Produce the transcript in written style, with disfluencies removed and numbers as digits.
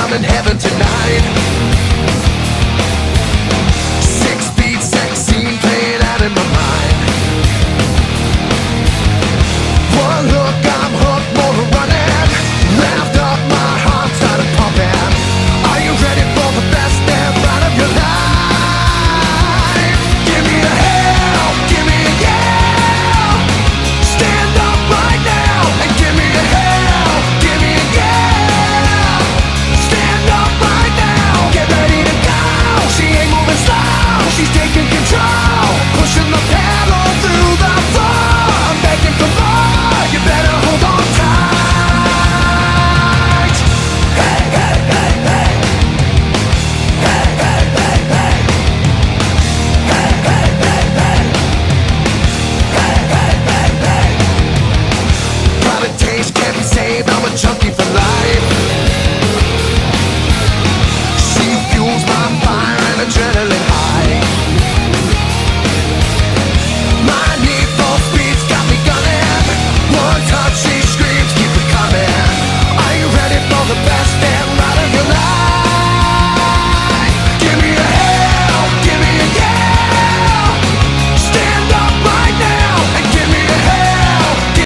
I'm in heaven tonight. 6-beat sex scene playing out in my mind. One look, I'm hooked, more to running. Revved up, my heart started pumping. Are you ready for the best damn ride of your life? Give me a hell, give me a yeah. Stand up right now and give me a hell, give me a yeah. Stand up right now, get ready to go. She ain't moving slow, she's taking control.